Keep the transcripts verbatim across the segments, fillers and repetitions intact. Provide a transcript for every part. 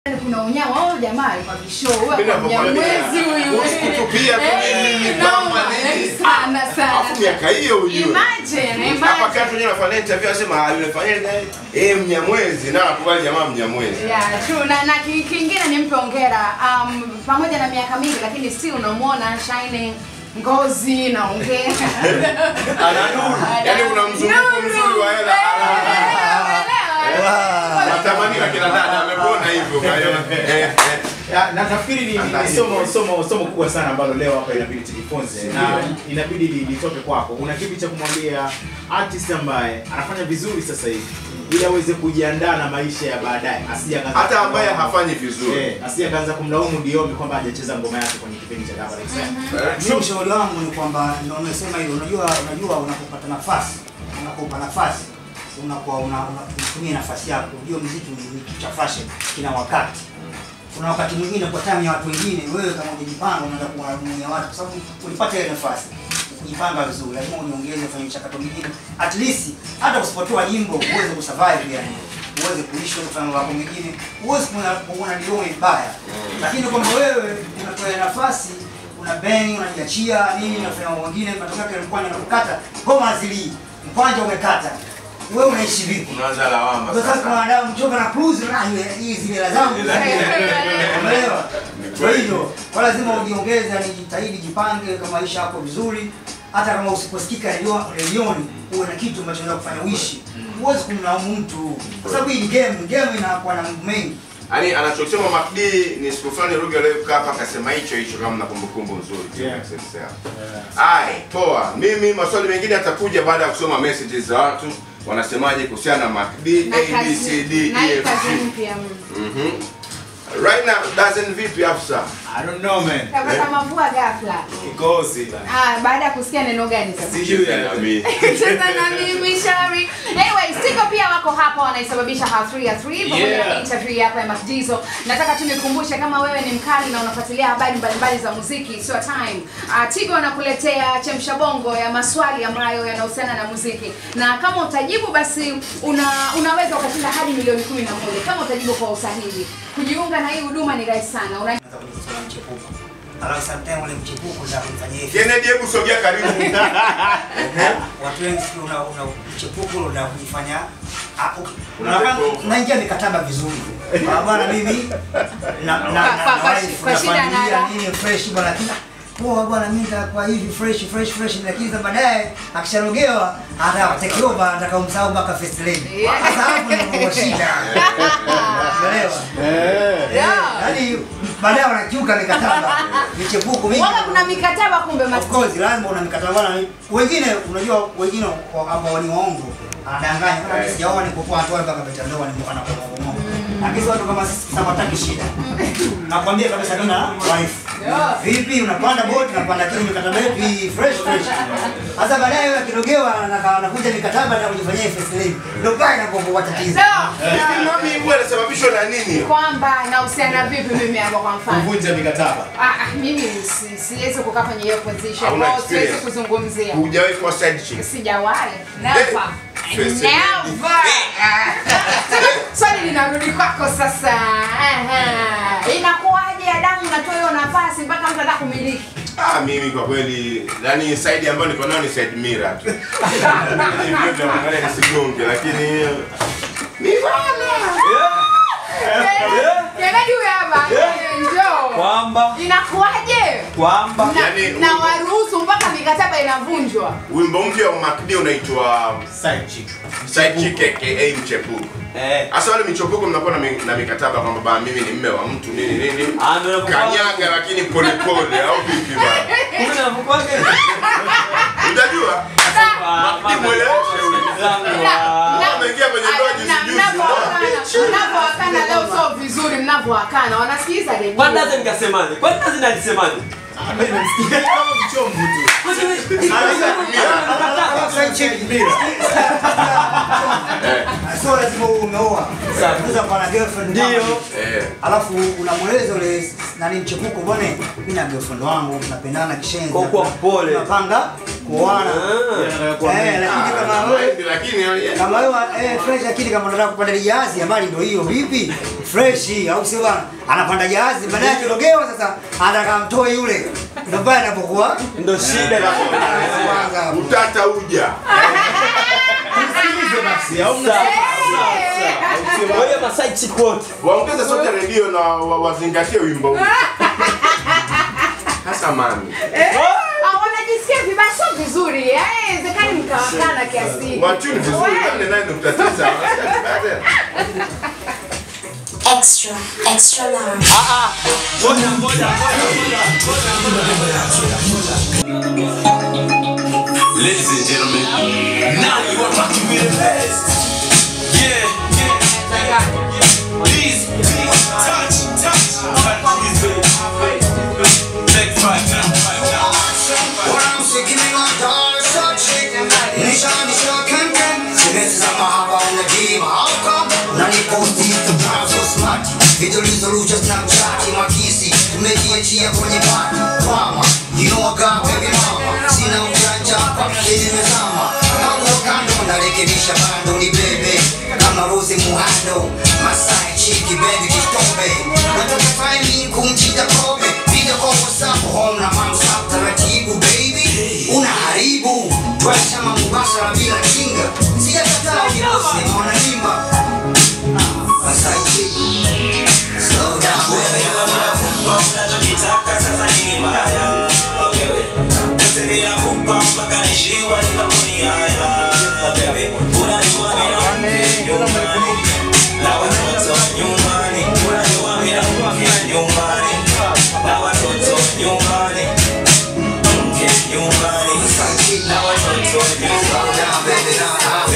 Kuna unyama wao jamaa alikuwa bishow wewe mnyamwezi huyu. Usikutupia tu mimi kama nini sana sana. Afu miaka hiyo ujue. Imagine, imagine. Hapa kati wenyewe nafanya interview asema ah yule fanya naye eh mnyamwezi na akubali jamaa mnyamwezi. Yeah, true. Na na kingine nimpe hongera um pamoja na miaka mingi lakini still unamuona shining ngozi na ongea. Ana nuru. Yaani kuna mzunguko mzuri wa hela. Natamani kila dada amepona hivyo kwa hiyo na nafikiri ni somo somo somo kubwa sana ambalo leo hapa inabidi tujifunze na inabidi litoke kwako. Una kipi cha kumwambia artist ambaye anafanya vizuri sasa hivi ili aweze kujiandaa na maisha ya baadaye, asianze hata ambaye hafanyi vizuri eh, asianze kumlaumu Diomi kwamba hajacheza ngoma yake kwenye kipindi cha Gaba Express. Mimi ushauri wangu ni kwamba ndio nimesema hilo, unajua unajua unapopata nafasi, unapopa nafasi unakuwa unatumia nafasi yako. Unajua muziki ni kitu cha fashion, kina wakati. Kuna wakati mwingine kwa time ya watu wengine, wewe kama unajipanga unaanza kuwahudumia watu kwa sababu ulipata ile nafasi. Kujipanga vizuri, lazima uniongeze kufanya mchakato mwingine. At least hata usipotoa jimbo uweze kusurvive yani. Uweze kuishi kufanya mambo mengine. Uweze kuona ndio mbaya. Lakini kwamba wewe unatoa nafasi, una bang, unajiachia nini unafanya mambo mengine, matokeo yake mkwanja unakukata, ngoma zili, mkwanja umekata. Wewe unaishi vipi? Unaanza lawama sasa. Sasa kuna damu mchoka na cruise na hizi zile zangu. Umeelewa? Kwa hiyo kwa lazima ujiongeze, ni jitahidi, jipange kama maisha yako vizuri. Hata kama usiposikika redioni, uwe na kitu ambacho unaweza kufanya uishi. Huwezi kumlaumu mtu. Kwa sababu hii game, game inakuwa na mambo mengi. Yaani anachosema Mac D ni siku fulani Ruge leo hapa akasema hicho hicho kama na kumbukumbu nzuri. Yeah. Ai, poa. Mimi maswali mengine yatakuja baada ya kusoma messages za watu. Wanasemaje kuhusiana na Mac D, A B C D E F G. Mhm. Right now doesn't vipi Afsa? I don't know man. Kama kama vua ghafla. Kikosi bana. Ah, baada ya kusikia neno gani sasa? Sijui na mimi. Cheza na mimi Shari. Anyway, Stingo pia wako hapa wanaisababisha ha three ya three pamoja na interview hapa ya Mac Dizo. Nataka tu nikukumbushe kama wewe ni mkali na unafuatilia habari mbalimbali za muziki, sio time. Uh, Tigo anakuletea chemsha bongo ya maswali ambayo yanahusiana na muziki. Na kama utajibu basi una, unaweza ukashinda hadi milioni kumi na moja kama utajibu kwa usahihi. Kujiunga na hii huduma ni rahisi sana. Una Alafu sometimes ule mchepuko za kufanya hivi. Kennedy, hebu sogea karibu. Watu wengi una una mchepuko una kufanya hapo. Unaingia mikataba vizuri. Bwana mimi na na kwa shida na nini fresh bwana kina. Poa bwana mimi nitakuwa hivi fresh fresh fresh lakini baadaye akisharogewa hata take over ataka umsahau mpaka first lady. Sasa hapo ndio shida. Unaelewa? Eh. Yaani baadaye wanakiuka mikataba. Michepuko mingi. Wala kuna mikataba kumbe Of course lazima una mikataba na wengine unajua wengine ambao ni waongo. Anadanganya kama sijaoa ni kwa watu mpaka peta ndoa ni anakuwa waongo. Lakini watu kama sisi tunapata shida. Nakwambia kabisa nina wife. Vipi unapanda boat unapanda kile mikataba yetu hii fresh fresh. Sasa baadaye yule kidogewa anakuja mikataba na kujifanyia first lady. Ndio pale inapokuwa tatizo. Mimi huwa nasababishwa na nini? Kwamba inahusiana vipi mimi hapo kwa mfano? Kuvunja mikataba. Ah mimi siwezi kukaa kwenye hiyo position. Au siwezi kuzungumzia. Hujawahi kuwa side chick? Sijawahi. Never. Never. Swali linarudi kwako sasa. Inakuwaje Adamu unatoa hiyo nafasi mpaka mtu anataka kumiliki? Ah mimi kwa kweli yani side ambayo niko nayo ni side mirror tu. Ndio ndio naangalia nisigonge lakini ni bana. Kennedy hapa. Njoo. Kwamba inakuwaje? Kwamba yani na waruhusu mpaka mikataba inavunjwa. Wimbo mpya wa Mac D unaitwa Side Chick. Side Chick aka mchepuko. Eh. Asa wale michepuko mnakuwa na mikataba kwamba baba mimi ni mume wa mtu nini nini. Kanyaga lakini pole pole au vipi baba? Kumbe na mkwake. Unajua? Mac D mweleweshe ule. Unaingia kwenye ndoa jinsi juzi. Mnapoakana leo sio vizuri mnapoakana. Wanasikiza redio. Kwa nini nikasemaje? Kwa nini zinalisemaje? Mimi namsikia kama mchomvu tu. Side chick mira. Sio lazima umeoa. Unaweza kuwa na girlfriend ndio. Eh. Alafu unamweleza ule nani mchepuko bwana, mimi na girlfriend wangu tunapendana kishenzi. Kwa kuwa mpole. Tunapanga kuoana. Eh, lakini kama wewe lakini kama wewe eh fresh lakini kama unataka kupanda jahazi amali ndio hiyo vipi? Fresh au sio bwana? Anapanda jahazi baadaye kilogewa sasa anataka mtoe yule. Ndio pale anapokuwa ndio shida la kwanza. Utata uja. Usikilize basi au mna wewe Masai Chikwot. Waongeze sauti ya redio na wazingatie wimbo huu. Hasa mami. Wanajisikia vibaya sio vizuri. Eh, inawezekana mkawakana kiasi. Wachuni vizuri nane nane nukta tisa. Extra, extra large. Ah ah. Ngoja ngoja Ladies and gentlemen, now you are rocking with the best. Yeah, yeah. Please, please, touch, touch, touch this baby. Take five now, five now. What I'm sick in my dark, so chick. Nishan is your content. This is a mahaba on the game. How come? Nani post it to brown so smart. Video resolution Snapchat makisi. Tumejiachia kwenye party. Mama, you know I got baby mama. Sina ujanja kwa kile mezama. Mambo kando narekebisha bando ni bebe. Kama Rose Muhando. Masai chiki baby kitombe. Nataka time kumchita kobe. Piga kwa WhatsApp home na mamsa taratibu baby. Unaharibu. Tuacha mambasha bila kinga. Sijakataa ukiposti maona nimba. Masai chiki. Slow down baby. Unachokitaka sasa ni mbaya. Okay. Nasema kupa mpaka nishiwa nikakuni haya. Baby, unajua mimi nyumbani. Na watoto nyumbani. Unajua mimi nyumbani. Na watoto nyumbani. Mke nyumbani. Na watoto Slow down baby now.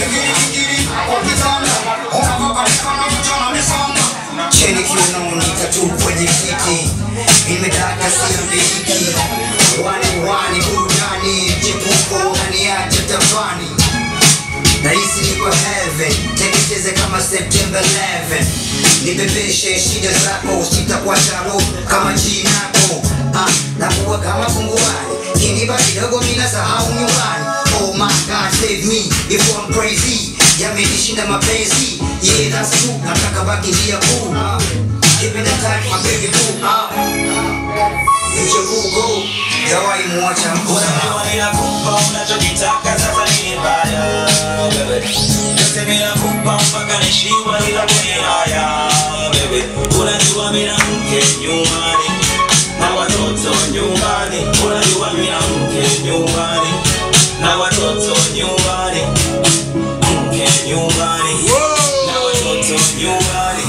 Cheni kiuno nitatu kwenye kiti. Nimedaka sio mbiliki. Wani wani burudani. Chepuko unaniacha tafani. Nahisi niko heaven. Teketeze kama September eleventh. Nibebeshe shida zako. Sitakuwa chalo kama jinako. Ah, nakuwa kama funguani. Kiniba kidogo mina sahau nyumbani. Oh my God, save me before I'm crazy. Yamenishinda mapenzi. Yeah, that's true. Nataka baki njia kuu. Keep it tight, my baby boo. Ah, nje Google. Jawai muacha mkosa. unajua ninakupa unachokitaka sasa ni mbaya. Nasema kupa mpaka nishiwa nikakuni haya. Baby, unajua mimi mke nyumbani. Na watoto nyumbani. Unajua mimi mke nyumbani. Na watoto nyumbani. Mke nyumbani. Na watoto nyumbani.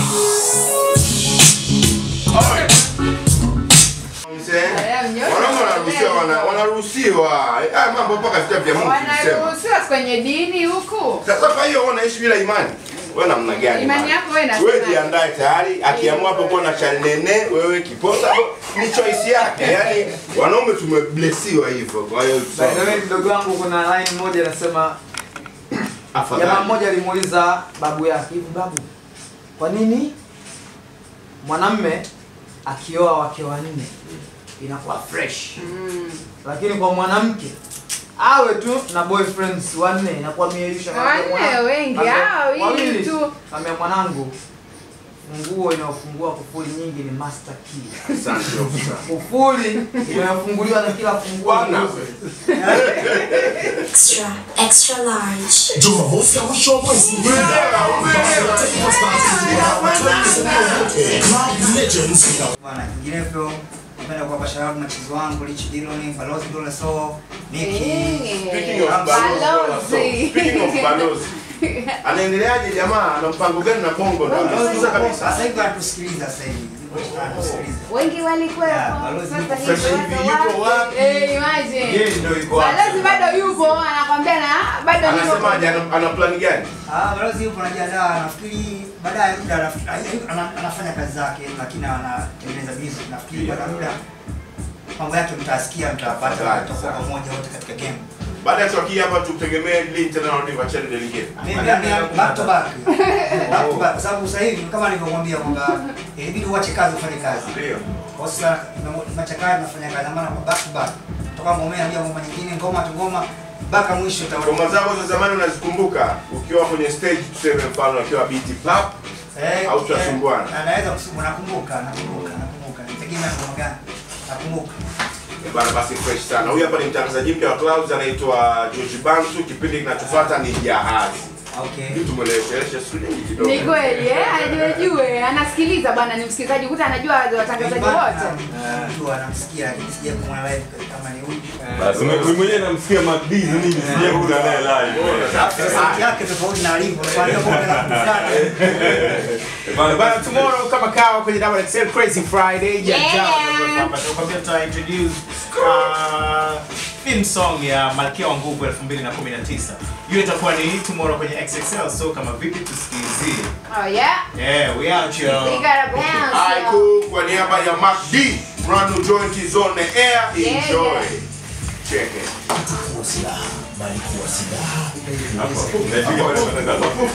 Wanaume wanaruhusiwa wanaruhusiwa. Haya mambo mpaka vita vya Mungu kusema. Wanaruhusiwa kwenye dini huku. Sasa kwa hiyo wanaishi bila imani. Wewe namna gani? Imani yako wewe na wewe jiandae tayari, akiamua hapo kuwa na chanene, wewe kiposa, ni choice yake. Yaani wanaume tumeblessiwa hivyo. Kwa hiyo by the way mdogo wangu kuna line moja inasema jamaa mmoja alimuuliza babu yake, hivi babu, kwa nini mwanamume akioa wake wanne inakuwa fresh? Mm. Lakini kwa mwanamke awe tu na boyfriends wanne inakuwa mieyusha wanne wengi hao hili tu. Kama mwanangu nguo inayofungua kufuli nyingi ni master key. Asante ofisa. Kufuli inayofunguliwa na kila funguo. Extra, extra large. Jumamosi ya mwisho wa mwezi. Club Legends. Bwana kinginevyo napenda kuwapa sharafu na chizi wangu Rich Dillon, Balozi Dola So, Nicky. Speaking of Balozi. Speaking of Balozi. Anaendeleaje jamaa? Ana mpango gani na Bongo? Ndio kabisa. Sasa hivi anatusikiliza sasa hivi. Wengi walikuwa sasa hivi yuko wapi? Eh, imagine. Yeye ndio yuko wapi? Balozi bado yupo, anakwambia na bado yupo. Anasemaje? Ana plan gani? Ah, Balozi yupo anajiandaa, nafikiri baadaye muda anafanya kazi zake lakini anatengeneza business. Nafikiri baada muda mambo yake mtasikia, mtapata kwa pamoja wote katika game. Baada ya tukia hapa tutegemee link tena na Oliver Chelle delegate. Mimi ni back to back. Back to back sababu sasa hivi kama nilivyokuambia kwamba inabidi uache kazi ufanye kazi. Ndio. Kwa sasa tunachakaza tunafanya kazi maana kwa back to back. kwamba umeambia ngoma nyingine, ngoma tu ngoma mpaka mwisho utaona. Ngoma zako za zamani unazikumbuka ukiwa kwenye stage, tuseme mfano ukiwa beat pop eh, au tunasumbuana? Anaweza kusumbuana, nakumbuka, nakumbuka, nakumbuka. Tegemea ngoma gani? Nakumbuka. Bana basi fresh sana. Huyu hapa ni mtangazaji mpya wa Clouds anaitwa George Bantu. Kipindi kinachofuata ni Jahazi. Okay. Mtu mwelewesha studio kidogo. Ni kweli eh, ajue anasikiliza bana, ni msikilizaji, kuta anajua watangazaji wote. Mtu anamsikia, akisikia kwa live kama ni huyu. Basi mimi mwenyewe namsikia Magdiz nini sije kuja naye live. Sauti yake tofauti na alivyo. Kwa hiyo kwa kufanya. Bana bana, tomorrow kama kawa kwenye Double X L Crazy Friday ya jana hapa tunakwambia tuta introduce uh, theme song ya Malkia wa Nguvu elfu mbili na kumi na tisa. Hiyo itakuwa ni tomorrow kwenye X X L, so kama vipi tusikilizie. Oh yeah. Yeah, we out yo. We gotta bounce. Aiku kwa niaba ya Mac D, brand new joint is on the air. Enjoy. Yeah, yeah. Check it. Kuwa silaha, bali kuwa silaha. Hapo.